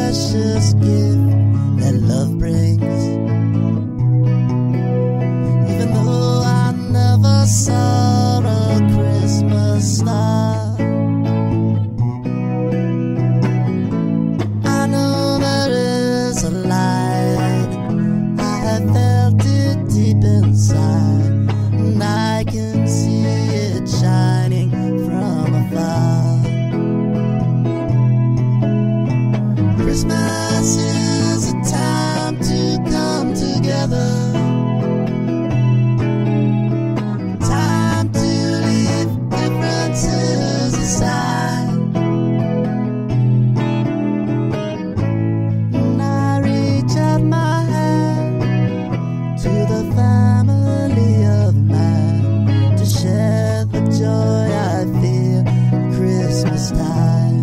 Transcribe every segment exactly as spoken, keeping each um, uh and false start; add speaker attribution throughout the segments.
Speaker 1: precious gift that love brings. Even though I never saw a Christmas star, I know there is a light. I have felt it deep inside, and I can see it shining from afar. Christmas is a time to come together, time to leave differences aside. And I reach out my hand to the family of mine to share the joy I feel at Christmas time.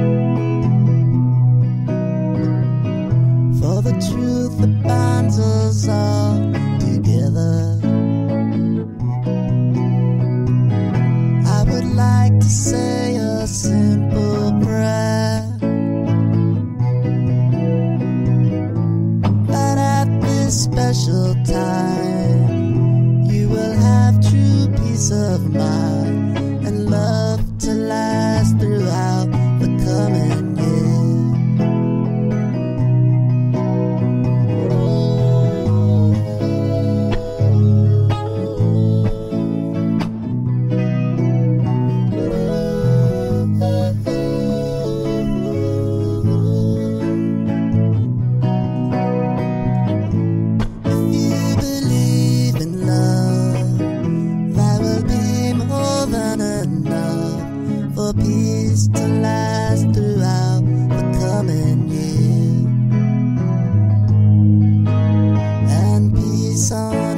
Speaker 1: For the truth that binds us all together, I would like to say a simple prayer, that at this special time you will have true peace of mind and love to last throughout the coming year. For peace to last throughout the coming year, and peace on